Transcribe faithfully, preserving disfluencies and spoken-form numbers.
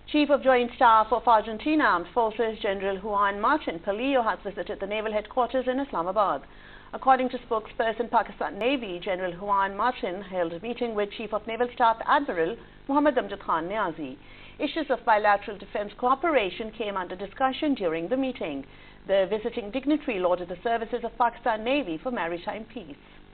Chief of Joint Staff of Argentine Armed Forces General Juan Martin Palillo has visited the naval headquarters in Islamabad. According to spokesperson Pakistan Navy, General Juan Martin held a meeting with Chief of Naval Staff Admiral Muhammad Amjad Khan Niazi. Issues of bilateral defense cooperation came under discussion during the meeting. The visiting dignitary lauded the services of Pakistan Navy for maritime peace.